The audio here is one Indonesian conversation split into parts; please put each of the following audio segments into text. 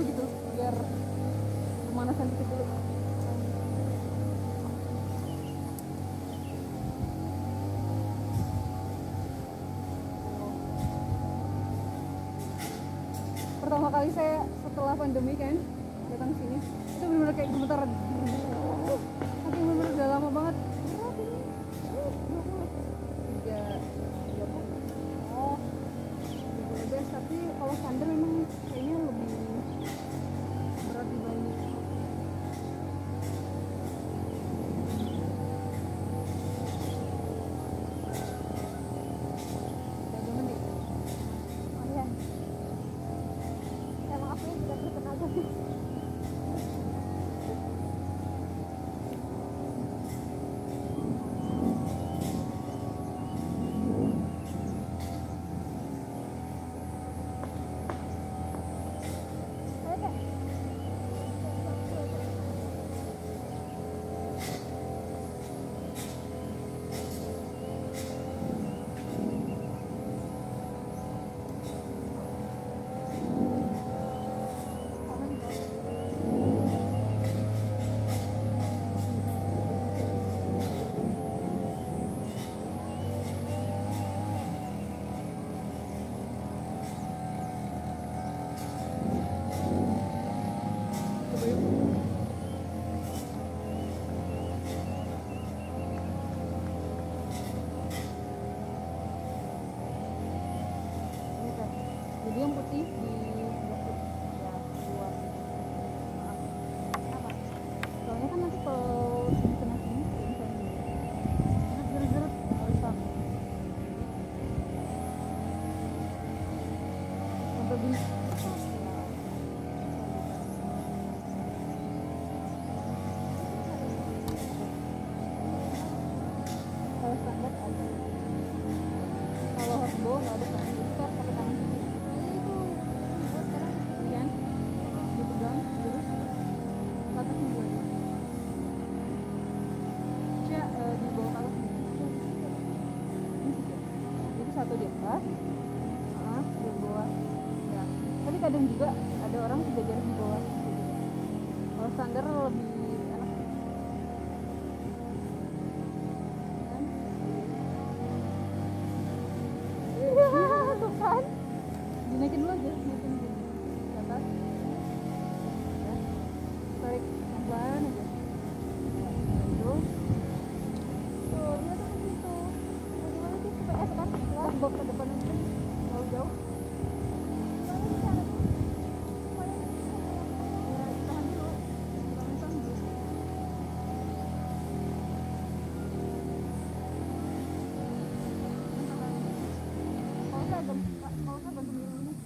gitu biar pemanasan dikit dulu. Pertama kali saya setelah pandemi kan datang sini itu benar-benar kayak gemetar, saking benar-benar udah lama banget. Oh, bebas, tapi kalau standar memang kayaknya lebih berat dibanding. Dagangan ya? Oh iya. Emang aku yang tidak bertenaga sih. Jadi yang putih di blokir ya luar. Maaf. Apa? Soalnya kan nanti kalau di tengah sini misalnya zeret-zeret rusak. Sampai bunyi. Kalau standar ada. Kalau hotbo nggak ada kan? Kita pakai tangan. Satu di atas, di bawah. Ya. Tapi kadang juga ada orang 3 jari di bawah. Kalau standar lebih enak. Kan? Iya, tuh kan. Dinaikin dulu aja, dinaikin dulu. Di atas. Ya. Tarik pelan aja. Itu. Tuh, dia tuh begitu. Bagaimana sih PS kan? Bawa ke depan aja, terlalu jauh. Ya, tahan dulu. Tahan dulu. Kalau saya bantu minum ini.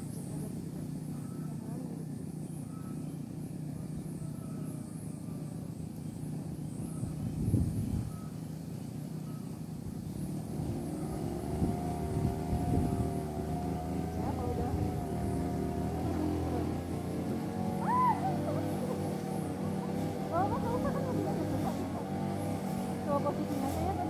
Posisinya saya